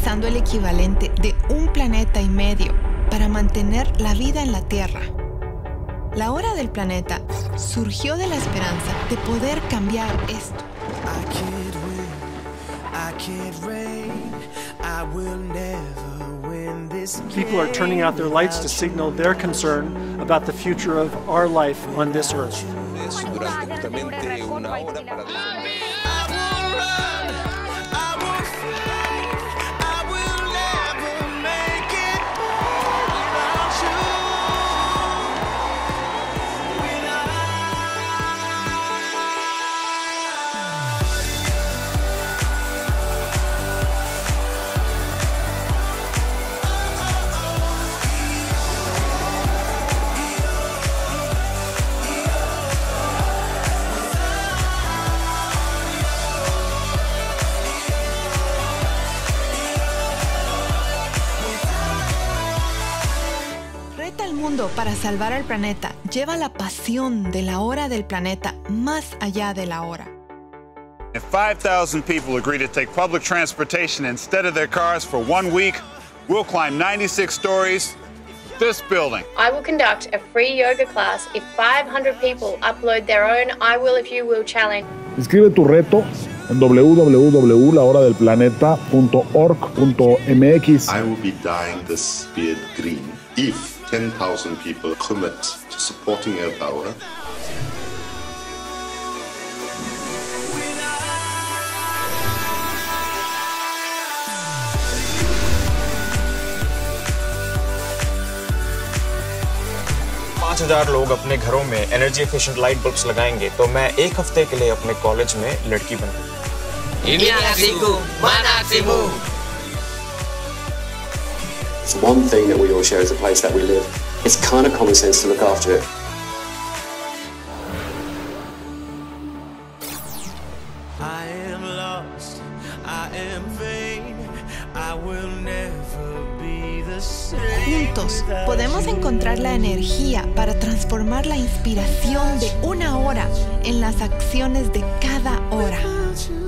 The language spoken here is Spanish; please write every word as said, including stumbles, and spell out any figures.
utilizando el equivalente de un planeta y medio para mantener la vida en la Tierra. La hora del planeta surgió de la esperanza de poder cambiar esto. People are turning out their lights to signal their concern about the future of our life on this earth. Al mundo para salvar al planeta lleva la pasión de la hora del planeta más allá de la hora. If five thousand people agree to take public transportation instead of their cars for one week, we'll climb ninety-six stories, this building. I will conduct a free yoga class if five hundred people upload their own I Will If You Will challenge. Inscribe tu reto en w w w punto la hora del planeta punto org punto m x. I will be dyeing this beard green if ten thousand people commit to supporting Earth Hour. पाँच हजार लोग अपने घरों में energy efficient light bulbs लगाएंगे तो मैं एक हफ्ते के लिए अपने कॉलेज में लड़की बनूंगा। Ini aksiku, mana aksimu? It's one thing that we all share is the place that we live. It's kind of common sense to look after it. I am lost, I am vain, I will never be the same. Juntos podemos encontrar la energía para transformar la inspiración de una hora en las acciones de cada hora.